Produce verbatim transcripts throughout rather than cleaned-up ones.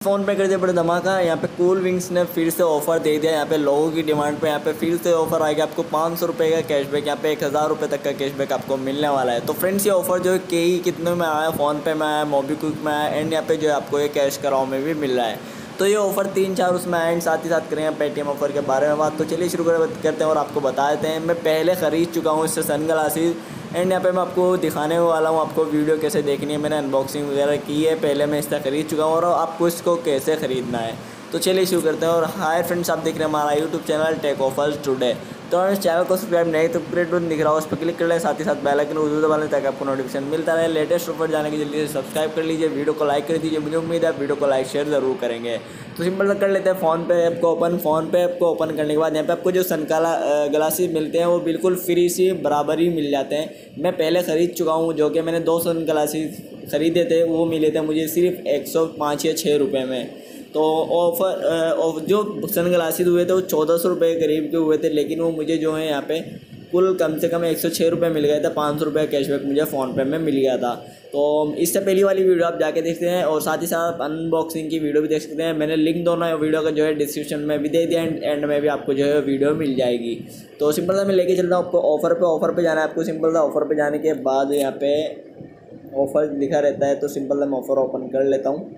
Phone पे कर दिया बड़ा धमाका। यहाँ पे कूल विंग्स ने फिर से ऑफ़र दे दिया। यहाँ पे लोगों की डिमांड पे यहाँ पे फिर से ऑफ़र आएगा आपको पाँच सौ रुपये का कैशबैक। यहाँ पे एक हज़ार रुपये तक का कैशबैक आपको मिलने वाला है। तो फ्रेंड्स ये ऑफ़र जो है कई कितने में आया, फ़ोन पे में आया, मोबीक्विक में आया एंड यहाँ पे जो है आपको ये कैश कराओ में भी मिल रहा है। तो ये ऑफ़र तीन चार उसमें आए एंड साथ ही साथ करेंगे पेटीएम ऑफ़र के बारे में बात। तो चलिए शुरू करते हैं और आपको बता देते हैं। मैं पहले ख़रीद चुका हूँ इससे सन ग्लासेस एंड यहाँ पे मैं आपको दिखाने वाला हूँ आपको वीडियो कैसे देखनी है। मैंने अनबॉक्सिंग वगैरह की है, पहले मैं इससे ख़रीद चुका हूँ और आपको इसको कैसे ख़रीदना है। तो चलिए शुरू करते हैं। और हाय फ्रेंड्स, आप देख रहे हैं हमारा YouTube channel tech offers today. तो इस चैनल को सब्सक्राइब नहीं तो ग्रेट बटन दिख रहा हो उस पर क्लिक कर लें, साथ ही साथ बेल आइकन को दबा लें ताकि आपको नोटिफिकेशन मिलता रहे। लेटेस्ट ऑफर जाने की जल्दी से सब्सक्राइब कर लीजिए, वीडियो को लाइक कर दीजिए। मुझे उम्मीद है आप वीडियो को लाइक शेयर ज़रूर करेंगे। तो सिंपल कर लेते हैं फ़ोन पे ऐप को ओपन। फ़ोन पे ऐप को ओपन करने के बाद यहाँ पे आपको जो सनकाला ग्लासेस मिलते हैं वो बिल्कुल फ्री सी बराबर ही मिल जाते हैं। मैं पहले ख़रीद चुका हूँ, जो कि मैंने दो सन ग्लासेस ख़रीदे थे, वो मिले थे मुझे सिर्फ एक सौ पाँच या छः रुपये में। तो ऑफ़र जो सन ग्लासेस हुए थे वो चौदह सौ रुपये के करीब के हुए थे, लेकिन वो मुझे जो है यहाँ पे कुल कम से कम एक सौ छः रुपये मिल गए थे। पाँच सौ रुपये कैशबैक मुझे फ़ोन पे में मिल गया था। तो इससे पहली वाली वीडियो आप जाके देखते हैं और साथ ही साथ अनबॉक्सिंग की वीडियो भी देख सकते हैं। मैंने लिंक दोनों वीडियो का जो है डिस्क्रिप्शन में भी दे दिया एंड एंड में भी आपको जो है वीडियो मिल जाएगी। तो सिंपल सा मैं लेके चलता हूँ आपको ऑफ़र पे। ऑफ़र पे जाना है आपको। सिंपल सा ऑफ़र पे जाने के बाद यहाँ पे ऑफ़र लिखा रहता है, तो सिंपल सा मैं ऑफ़र ओपन कर लेता हूँ।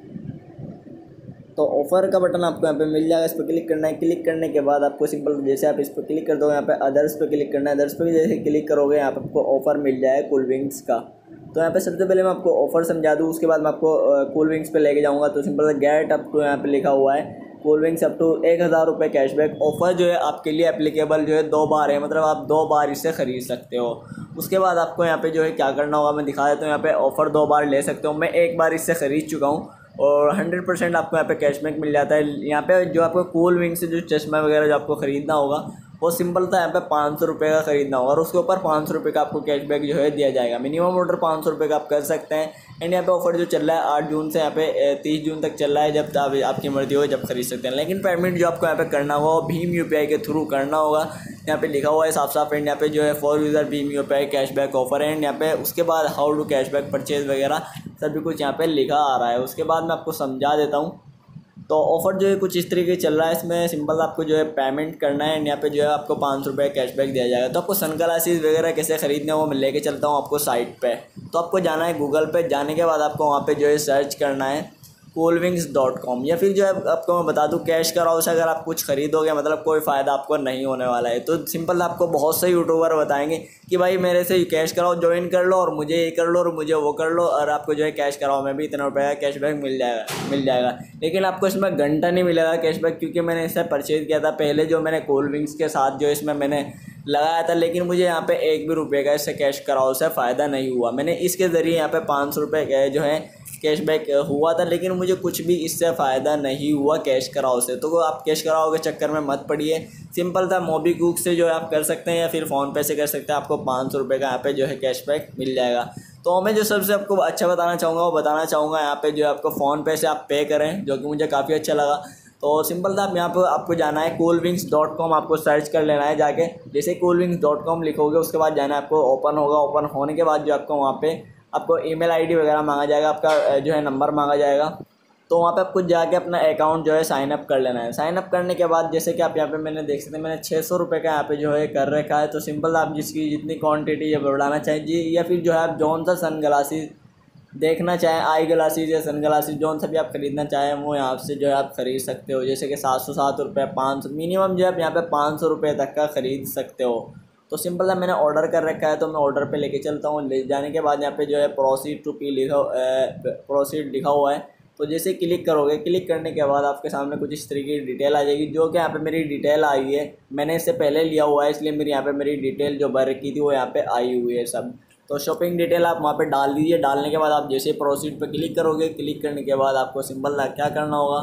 तो ऑफ़र का बटन आपको यहाँ पे मिल जाएगा, इस पर क्लिक करना है। क्लिक करने के बाद आपको सिंपल जैसे आप इस पर क्लिक कर दो, यहाँ पे अदर्स पे क्लिक करना है। अदर्स पे जैसे क्लिक करोगे यहाँ पे आपको ऑफ़र मिल जाएगा कूल विंग्स का। तो यहाँ पे सबसे पहले मैं आपको ऑफ़र समझा दूँ, उसके बाद मैं आपको कूल विंग्स पे लेके जाऊँगा। तो सिंपल गेट अप टू यहाँ पे लिखा हुआ है कूल विंग्स अप टू एक हज़ार रुपये कैशबैक। ऑफ़र जो है आपके लिए एप्लीकेबल जो है दो बार है, मतलब आप दो बार इससे ख़रीद सकते हो। उसके बाद आपको यहाँ पे जो है क्या करना होगा मैं दिखा देता हूँ। यहाँ पे ऑफ़र दो बार ले सकते हो। मैं एक बार इससे ख़रीद चुका हूँ और हंड्रेड परसेंट आपको यहाँ पे कैशबैक मिल जाता है। यहाँ पे जो आपको कूल विंग से जो चश्मा वगैरह जो आपको ख़रीदना होगा वो सिंपल था, यहाँ पे पाँच सौ रुपये का ख़रीदना होगा और उसके ऊपर पाँच सौ रुपये का आपको कैशबैक जो है दिया जाएगा। मिनिमम ऑर्डर पाँच सौ रुपये का आप कर सकते हैं। एंड यहाँ पे ऑफर जो चल रहा है आठ जून से यहाँ पे तीस जून तक चल रहा है, जब आप आपकी मर्जी हो जब खरीद सकते हैं। लेकिन पेमेंट जो आपको यहाँ पे करना होगा वो भीम यूपीआई के थ्रू करना होगा। यहाँ पे लिखा हुआ है साफ साफ एंड यहाँ पे जो है फॉर यूज़र भीम यूपीआई कैशबैक ऑफर है। एंड यहाँ पे उसके बाद हाउ टू कैशबैक परचेज वगैरह सभी कुछ यहाँ पे लिखा आ रहा है। उसके बाद मैं आपको समझा देता हूँ। तो ऑफ़र जो है कुछ इस तरीके चल रहा है। इसमें सिंपल आपको जो है पेमेंट करना है एंड यहाँ पे जो है आपको पाँच सौ रुपये कैशबैक दिया जाएगा। तो आपको सन ग्लासेस वगैरह कैसे ख़रीदने वो मैं लेके चलता हूँ आपको साइट पे। तो आपको जाना है गूगल पे। जाने के बाद आपको वहाँ पे जो है सर्च करना है कूल विंग्स डॉट कॉम, या फिर जो है आपको मैं बता दूं कैश कराओ से अगर आप कुछ खरीदोगे मतलब कोई फ़ायदा आपको नहीं होने वाला है। तो सिंपल आपको बहुत से यूट्यूबर बताएंगे कि भाई मेरे से कैश कराओ ज्वाइन कर लो और मुझे ये कर लो और मुझे वो कर लो और आपको जो है कैश कराओ में भी इतना रुपये का कैशबैक मिल जाएगा मिल जाएगा लेकिन आपको इसमें घंटा नहीं मिलेगा कैशबैक, क्योंकि मैंने इससे परचेज़ किया था पहले जो मैंने कूल विंग्स के साथ जो इसमें मैंने लगाया था, लेकिन मुझे यहाँ पे एक भी रुपये का इससे कैश कराओ से फ़ायदा नहीं हुआ। मैंने इसके ज़रिए यहाँ पे पाँच सौ रुपये जो है कैशबैक हुआ था, लेकिन मुझे कुछ भी इससे फ़ायदा नहीं हुआ कैश कराओ से। तो आप कैश कराओ के चक्कर में मत पड़िए। सिंपल था मोबीक्विक से जो है आप कर सकते हैं या फिर फ़ोन पे से कर सकते हैं। आपको पाँच सौ रुपये का यहाँ पे जो है कैशबैक मिल जाएगा। तो मैं जो सबसे आपको अच्छा बताना चाहूँगा वो बताना चाहूँगा यहाँ पे जो है आपको फ़ोन पे से आप पे करें, जो कि मुझे काफ़ी अच्छा लगा। तो सिंपल था, आप यहाँ पर आपको जाना है कूल विंग्स डॉट कॉम, आपको सर्च कर लेना है जाके। जैसे कूल विंग्स डॉट कॉम लिखोगे उसके बाद जाना है आपको, ओपन होगा। ओपन होने के बाद जो आपको वहाँ पे आपको ईमेल आईडी वगैरह मांगा जाएगा, आपका जो है नंबर मांगा जाएगा। तो वहाँ पे आपको जाके अपना अकाउंट जो है साइन अप कर लेना है। साइन अप करने के बाद जैसे कि आप यहाँ पे मैंने देख सकते हैं मैंने छः सौ रुपये का यहाँ पे जो है कर रखा है। तो सिंपल आप जिसकी जितनी क्वांटिटी ये बढ़ाना चाहें जी, या फिर जो है आप जौन सा सन ग्लासेस देखना चाहें, आई ग्लासेस या सन ग्लासेस जौन सा भी आप ख़रीदना चाहें वो यहाँ से जो है आप ख़रीद सकते हो। जैसे कि सात सौ सात रुपये पाँच सौ मिनिमम जो है आप यहाँ पे पाँच सौ रुपये तक का ख़रीद सकते हो। तो सिंपल है मैंने ऑर्डर कर रखा है तो मैं ऑर्डर पे लेके चलता हूँ। ले जाने के बाद यहाँ पे जो है प्रोसीड टू पी लिखा प्रोसीड लिखा हुआ है। तो जैसे क्लिक करोगे, क्लिक करने के बाद आपके सामने कुछ इस तरीके की डिटेल आ जाएगी, जो कि यहाँ पे मेरी डिटेल आई है। मैंने इससे पहले लिया हुआ है इसलिए मेरी यहाँ पे मेरी डिटेल जो भर रखी थी वो यहाँ पे आई हुई है सब। तो शॉपिंग डिटेल आप वहाँ पे डाल दीजिए। डालने के बाद आप जैसे प्रोसीड पे क्लिक करोगे, क्लिक करने के बाद आपको सिंपल क्या करना होगा,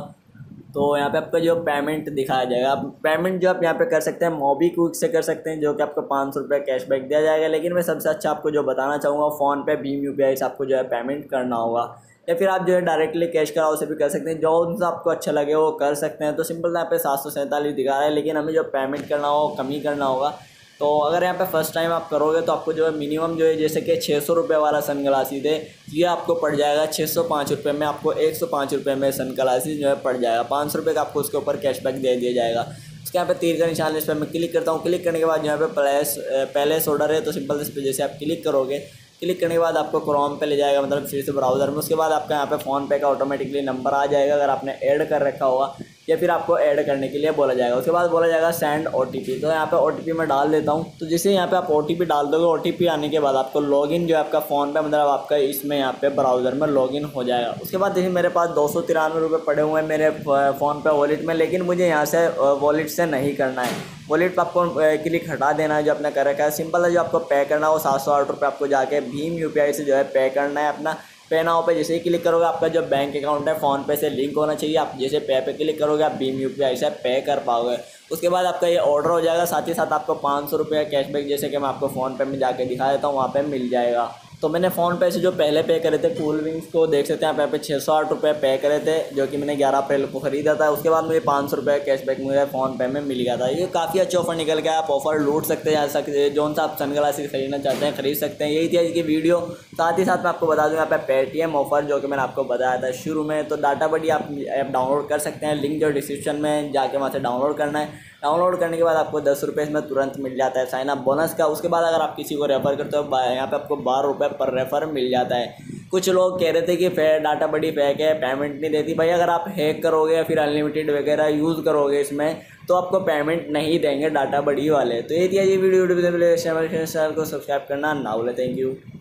तो यहाँ पे आपका जो पेमेंट दिखाया जाएगा। आप पेमेंट जो आप यहाँ पे कर सकते हैं मोबीक्विक से कर सकते हैं, जो कि आपको पाँच सौ रुपये कैशबैक दिया जाएगा। लेकिन मैं सबसे अच्छा आपको जो बताना चाहूँगा फ़ोन पे भीम यूपीआई से आपको जो है पेमेंट करना होगा, या फिर आप जो है डायरेक्टली कैश कराओ से भी कर सकते हैं। जो उनसे आपको अच्छा लगे वो कर सकते हैं। तो सिंपल यहाँ पे सात सौ सैंतालीस दिखा रहा है, लेकिन हमें जो पेमेंट करना हो कम ही करना होगा। तो अगर यहाँ पे फर्स्ट टाइम आप करोगे तो आपको जो है मिनिमम जो है जैसे कि छः सौ रुपये वाला सन ग्लासेस है ये आपको पड़ जाएगा छः सौ पाँच रुपये में, आपको एक सौ पाँच रुपये में सन ग्लासेस जो है पड़ जाएगा। पाँच सौ रुपये का आपको उसके ऊपर कैशबैक दे दिया जाएगा। उसके यहाँ पे तीर का निशान इस पर मैं क्लिक करता हूँ। क्लिक करने के बाद यहाँ पे प्लेस पैलेस ऑर्डर है तो सिंपल इस पर जैसे आप क्लिक करोगे, क्लिक करने के बाद आपको क्रोम पे ले जाएगा, मतलब फिर से ब्राउज़र में। उसके बाद आपका यहाँ पे फ़ोन पे का ऑटोमेटिकली नंबर आ जाएगा अगर आपने ऐड कर रखा होगा, या फिर आपको ऐड करने के लिए बोला जाएगा। उसके बाद बोला जाएगा सेंड ओटीपी। तो यहाँ पे ओटीपी मैं डाल देता हूँ। तो जैसे यहाँ पे आप ओटीपी डाल दोगे, ओटीपी आने के बाद आपको लॉगिन जो है आपका फ़ोन पे, मतलब आपका इसमें यहाँ पे ब्राउज़र में लॉगिन हो जाएगा। उसके बाद देखिए मेरे पास दो सौ तिरानवे रुपये पड़े हुए हैं मेरे फ़ोन पे वॉलेट में, लेकिन मुझे यहाँ से वॉलेट से नहीं करना है। वॉलेट पर आपको क्लिक हटा देना है जो आपने कर रखा है। सिंपल है, जो आपको पे करना है वो सात सौ आठ रुपये आपको जाके भीम यूपीआई से जो है पे करना है अपना। पे नाउ पे जैसे ही क्लिक करोगे आपका जो बैंक अकाउंट है फ़ोन पे से लिंक होना चाहिए। आप जैसे पे पे क्लिक करोगे आप भीम यूपीआई से पे कर पाओगे। उसके बाद आपका ये ऑर्डर हो जाएगा। साथ ही साथ आपको पाँच सौ रुपये कैशबैक जैसे कि मैं आपको फ़ोन पे में जाके दिखा देता हूँ वहाँ पे मिल जाएगा। तो मैंने फ़ोन पे से जो पहले पे करे थे कूल विंग्स को देख सकते हैं आप यहाँ पे छः सौ आठ रुपये पे करे थे, जो कि मैंने ग्यारह अप्रैल को ख़रीदा था। उसके बाद मुझे पाँच सौ रुपये कैशबैक मुझे फ़ोन पे में मिल गया था। ये काफ़ी अच्छा ऑफर निकल गया। आप ऑफर लूट सकते हैं, सकते जो सा आप सन ग्लासेस खरीदना चाहते हैं खरीद सकते हैं। यही थी आज की वीडियो। साथ ही साथ मैं आपको बता दूँ यहाँ पे पेटीएम ऑफर जो कि मैंने आपको बताया था शुरू में, तो डाटा बडी आप ऐप डाउनलोड कर सकते हैं। लिंक जो डिस्क्रिप्शन में जाके वहाँ से डाउनलोड करना है। डाउनलोड करने के बाद आपको दस रुपये इसमें तुरंत मिल जाता है साइन अप बोनस का। उसके बाद अगर आप किसी को रेफ़र करते हो यहाँ पे आपको बारह रुपये पर रेफ़र मिल जाता है। कुछ लोग कह रहे थे कि फे डाटा बड़ी फेक है, पेमेंट नहीं देती। भाई अगर आप हैक करोगे या फिर अनलिमिटेड वगैरह यूज़ करोगे इसमें तो आपको पेमेंट नहीं देंगे डाटा बड़ी वाले। तो ये थी ये वीडियो, वीडियो चैनल को सब्सक्राइब करना ना भूलें। Thank you.